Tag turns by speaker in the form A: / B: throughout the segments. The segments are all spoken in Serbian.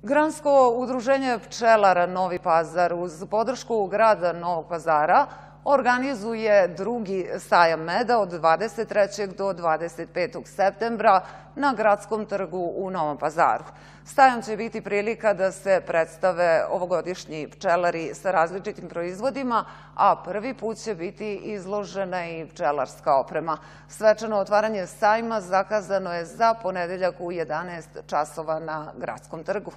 A: Gransko udruženje pčelara Novi Pazar uz podršku grada Novog Pazara organizuje drugi sajam meda od 23. do 25. septembra na Gradskom trgu u Novom Pazaru. Sajam će biti prilika da se predstave ovogodišnji pčelari sa različitim proizvodima, a prvi put će biti izložena i pčelarska oprema. Svečano otvaranje sajma zakazano je za ponedeljak u 11 časova na Gradskom trgu.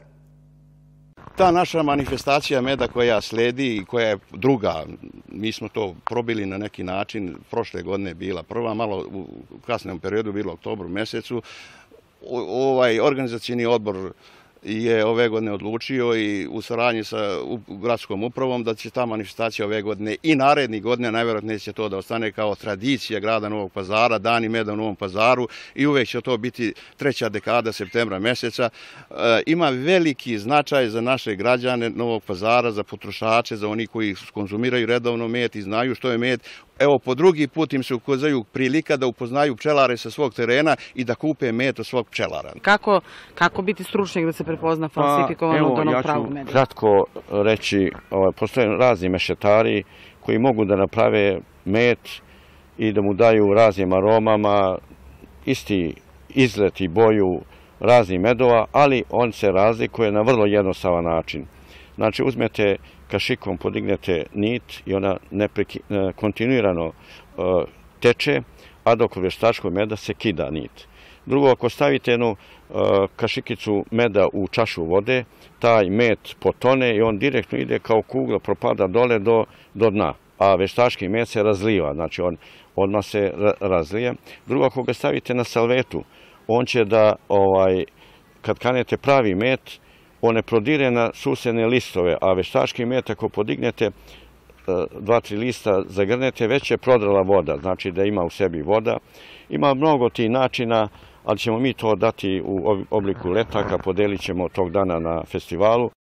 B: Ta naša manifestacija meda koja sledi i koja je druga, mi smo to probili na neki način, prošle godine je bila prva, malo u kasnom periodu, bilo u oktobru mesecu. Ovaj organizacioni odbor je ove godine odlučio i u saradnji sa gradskom upravom da će ta manifestacija ove godine i narednih godina, najvjerojatnije će to da ostane kao tradicija grada Novog Pazara, Dani meda u Novom Pazaru i uvek će to biti treća dekada septembra meseca. Ima veliki značaj za naše građane Novog Pazara, za potrošače, za oni koji konzumiraju redovno med i znaju što je med. Evo, po drugi put im se ukazaju prilika da upoznaju pčelare sa svog terena i da kupe med od svog pčelara.
C: Kako biti stručnjak da se prepozna falsifikovano od onog pravog meda?
D: Ja ću kratko reći, postoje razni mešetari koji mogu da naprave med i da mu daju raznim aromama, isti izgled i boju raznih medova, ali on se razlikuje na vrlo jednostavan način. Znači, uzmete kašikom, podignete nit i ona kontinuirano teče, a dok u veštačkog meda se kida nit. Drugo, ako stavite jednu kašikicu meda u čašu vode, taj med potone i on direktno ide kao kugla, propada dole do dna, a veštački med se razliva, znači on odmah se razlije. Drugo, ako ga stavite na salvetu, on će da, kad kanete pravi med, on ne prodire na susedne listove, a veštački med ako podignete 2-3 lista, zagrnete, već je prodrala voda, znači da ima u sebi voda. Ima mnogo tih načina, ali ćemo mi to dati u obliku letaka, podelit ćemo tog dana na festivalu.